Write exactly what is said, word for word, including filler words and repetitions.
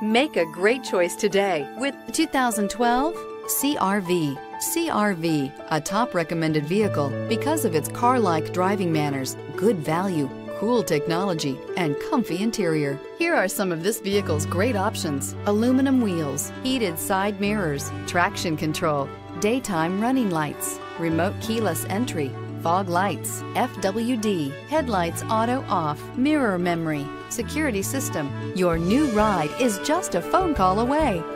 Make a great choice today with the two thousand twelve C R V. C R V, a top recommended vehicle because of its car-like driving manners, good value, cool technology, and comfy interior. Here are some of this vehicle's great options: aluminum wheels, heated side mirrors, traction control, daytime running lights, remote keyless entry, fog lights, F W D, headlights auto off, mirror memory, security system. Your new ride is just a phone call away.